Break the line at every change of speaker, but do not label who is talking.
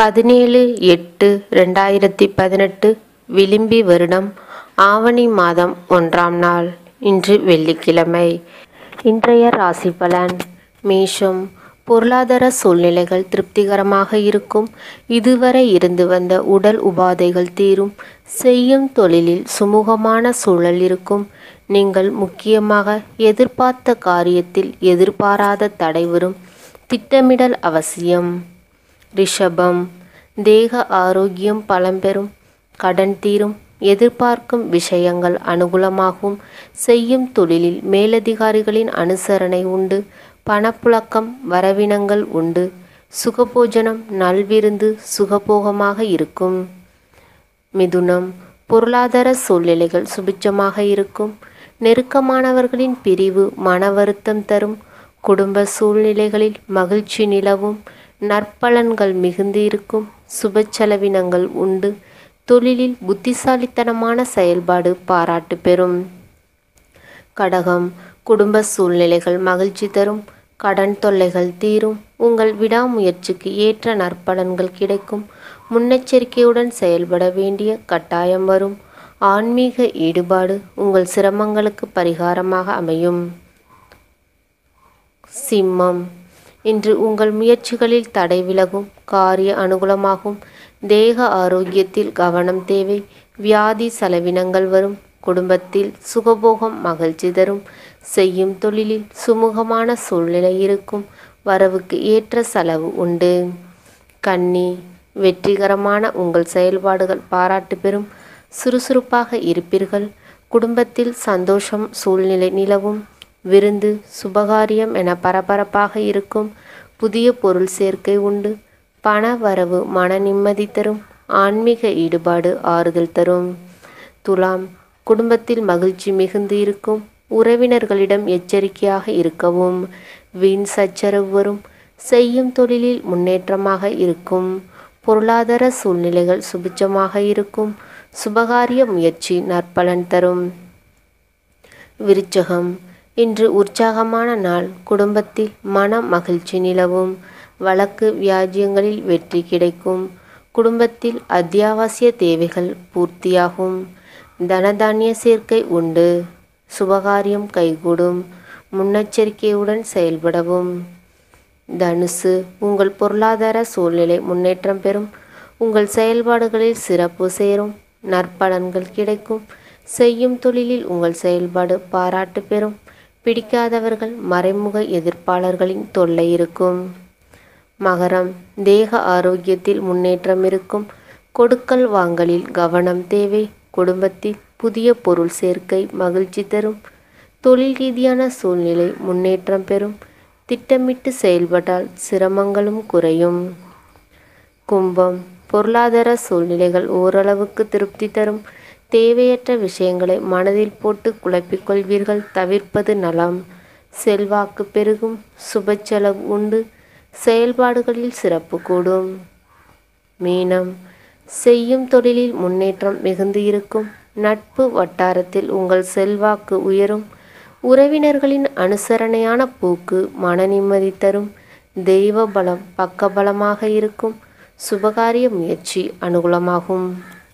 17/8/2018 விளிம்பி வருடம் ஆவணி மாதம் 1ஆம் நாள். இன்று வெள்ளிக்கிழமை. இன்றைய ராசி பலன். மேஷம். பொருளாதார சூழ்நிலைகள் திருப்திகரமாக இருக்கும். இதுவரை இருந்து வந்த உடல் உபாதைகள் தீரும். செய்யும் தொழிலில் சுமூகமான சூழல் இருக்கும். நீங்கள் முக்கியமாக எதிர்பார்த்த காரியத்தில் எதிர்பாராத தடை வரும். திட்டமிடல் அவசியம். ரிஷபம். தேக ஆரோக்கியம் பலம் பெறும். கடன் தீரும். எதிர்பார்க்கும் விஷயங்கள் அனுகூலமாகும். செய்யும் தொழிலில் மேலதிகாரிகளின் அனுசரணை உண்டு. பணப்புழக்கம் வரவினங்கள் உண்டு. சுகபோஜனம் நல்விருந்து சுகபோகமாக இருக்கும். மிதுனம். பொருளாதார சூழ்நிலைகள் சுபிட்சமாக இருக்கும். நெருக்கமானவர்களின் பிரிவு மன வருத்தம் தரும். குடும்ப சூழ்நிலைகளில் மகிழ்ச்சி நிலவும். நற்பலன்கள் மிகுந்து இருக்கும். சுப செலவினங்கள் உண்டு. தொழிலில் புத்திசாலித்தனமான செயல்பாடு பாராட்டு பெறும். கடகம். குடும்ப சூழ்நிலைகள் மகிழ்ச்சி தரும். கடன் தொல்லைகள் தீரும். உங்கள் விடாமுயற்சிக்கு ஏற்ற நற்பலன்கள் கிடைக்கும். முன்னெச்சரிக்கையுடன் செயல்பட வேண்டிய கட்டாயம் வரும். ஆன்மீக ஈடுபாடு உங்கள் சிரமங்களுக்கு பரிகாரமாக அமையும். சிம்மம். இன்று உங்கள் முயற்சிகளில் தடை விலகும். காரிய அனுகூலமாகும். தேக ஆரோக்கியத்தில் கவனம் தேவை. வியாதி செலவினங்கள் வரும். குடும்பத்தில் சுகபோகம் மகிழ்ச்சி தரும். செய்யும் தொழிலில் சுமூகமான சூழ்நிலை இருக்கும். வரவுக்கு ஏற்ற செலவு உண்டு. கன்னி. வெற்றிகரமான உங்கள் செயல்பாடுகள் பாராட்டு பெறும். சுறுசுறுப்பாக இருப்பீர்கள். குடும்பத்தில் சந்தோஷம் சூழ்நிலை நிலவும். விருந்து சுபகாரியம் என பரபரப்பாக இருக்கும். புதிய பொருள் சேர்க்கை உண்டு. பண வரவு மன நிம்மதி தரும். ஆன்மீக ஈடுபாடு ஆறுதல் தரும். துலாம். குடும்பத்தில் மகிழ்ச்சி மிகுந்து இருக்கும். உறவினர்களிடம் எச்சரிக்கையாக இருக்கவும். வீண் சச்சரவு வரும். செய்யும் தொழிலில் முன்னேற்றமாக இருக்கும். பொருளாதார சூழ்நிலைகள் சுபிட்சமாக இருக்கும். சுபகாரிய முயற்சி நற்பலன் தரும். விருச்சகம். இன்று உற்சாகமான நாள். குடும்பத்தில் மன மகிழ்ச்சி நிலவும். வழக்கு வியாஜ்யங்களில் வெற்றி கிடைக்கும். குடும்பத்தில் அத்தியாவசிய தேவைகள் பூர்த்தியாகும். தனதானிய சேர்க்கை உண்டு. சுபகாரியம் கைகூடும். முன்னெச்சரிக்கையுடன் செயல்படவும். தனுசு. உங்கள் பொருளாதார சூழ்நிலை முன்னேற்றம் பெறும். உங்கள் செயல்பாடுகளில் சிறப்பு சேரும். நற்பலன்கள் கிடைக்கும். செய்யும் தொழிலில் உங்கள் செயல்பாடு பாராட்டு பெறும். பிடிக்காதவர்கள் மறைமுக எதிர்ப்பாளர்களின் தொல்லை இருக்கும். மகரம். தேக ஆரோக்கியத்தில் முன்னேற்றம் இருக்கும். கொடுக்கல் வாங்கலில் கவனம் தேவை. குடும்பத்தில் புதிய பொருள் சேர்க்கை மகிழ்ச்சி தரும். தொழில் ரீதியான சூழ்நிலை முன்னேற்றம் பெறும். திட்டமிட்டு செயல்பட்டால் சிரமங்களும் குறையும். கும்பம். பொருளாதார சூழ்நிலைகள் ஓரளவுக்கு திருப்தி தரும். தேவையற்ற விஷயங்களை மனதில் போட்டு குழப்பிக்கொள்வீர்கள். தவிர்ப்பது நலம். செல்வாக்கு பெருகும். சுப செலவு உண்டு. செயல்பாடுகளில் சிறப்பு கூடும். மீனம். செய்யும் தொழிலில் முன்னேற்றம் மிகுந்து இருக்கும். நட்பு வட்டாரத்தில் உங்கள் செல்வாக்கு உயரும். உறவினர்களின் அனுசரணையான போக்கு மன நிம்மதி தரும். தெய்வ பலம் பக்கபலமாக இருக்கும். சுபகாரிய முயற்சி அனுகூலமாகும்.